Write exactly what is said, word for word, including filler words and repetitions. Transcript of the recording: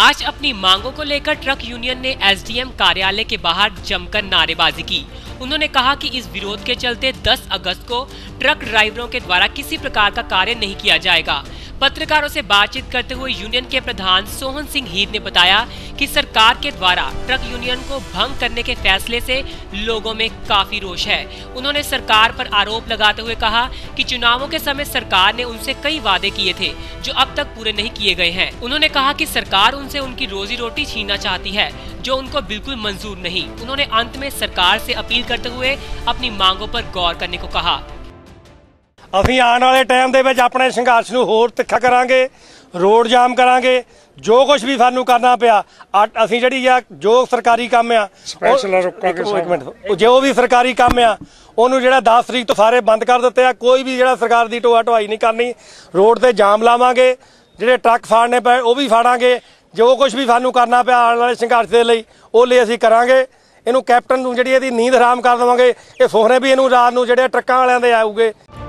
आज अपनी मांगों को लेकर ट्रक यूनियन ने एसडीएम कार्यालय के बाहर जमकर नारेबाजी की। उन्होंने कहा कि इस विरोध के चलते दस अगस्त को ट्रक ड्राइवरों के द्वारा किसी प्रकार का कार्य नहीं किया जाएगा। पत्रकारों से बातचीत करते हुए यूनियन के प्रधान सोहन सिंह हीर ने बताया कि सरकार के द्वारा ट्रक यूनियन को भंग करने के फैसले से लोगों में काफी रोष है। उन्होंने सरकार पर आरोप लगाते हुए कहा कि चुनावों के समय सरकार ने उनसे कई वादे किए थे जो अब तक पूरे नहीं किए गए हैं। उन्होंने कहा कि सरकार उनसे उनकी रोजी रोटी छीनना चाहती है, जो उनको बिल्कुल मंजूर नहीं। उन्होंने अंत में सरकार से अपील करते हुए अपनी मांगों पर गौर करने को कहा। ਅਸੀਂ आने वाले टाइम ਦੇ ਵਿੱਚ ਆਪਣੇ ਸੰਘਰਸ਼ ਨੂੰ ਹੋਰ ਤਿੱਖਾ ਕਰਾਂਗੇ, रोड जाम करांगे, जो कुछ भी सानू करना पिया। ਅਸੀਂ ਜਿਹੜੀ ਆ जो सरकारी काम आ स्पैशल रोकांगे, एक मिनट जो भी सरकारी काम आ ਉਹਨੂੰ ਜਿਹੜਾ दस तरीक ਤੋਂ ਸਾਰੇ ਬੰਦ ਕਰ ਦਿੱਤੇ ਆ। ਕੋਈ ਵੀ ਜਿਹੜਾ ਸਰਕਾਰ ਦੀ ਢੋਆ ਢੋਆਈ ਨਹੀਂ ਕਰਨੀ। रोड ਤੇ ਜਾਮ ਲਾਵਾਂਗੇ, ਜਿਹੜੇ ਟਰੱਕ ਫਾੜਨੇ ਪਏ ਉਹ ਵੀ ਫਾੜਾਂਗੇ। ਜੋ ਕੁਝ ਵੀ ਸਾਨੂੰ ਕਰਨਾ ਪਿਆ ਆਉਣ ਵਾਲੇ ਸੰਘਰਸ਼ ਦੇ ਲਈ ਉਹ ਲਈ ਅਸੀਂ ਕਰਾਂਗੇ। ਇਹਨੂੰ ਕੈਪਟਨ ਨੂੰ ਜਿਹੜੀ ਇਹਦੀ ਨੀਂਦ ਹਰਾਮ ਕਰ ਦੇਵਾਂਗੇ। ਇਹ ਸੋਹਣੇ ਵੀ ਇਹਨੂੰ ਰਾਤ ਨੂੰ ਜਿਹੜੇ ਟਰੱਕਾਂ ਵਾਲਿਆਂ ਦੇ ਆਊਗੇ।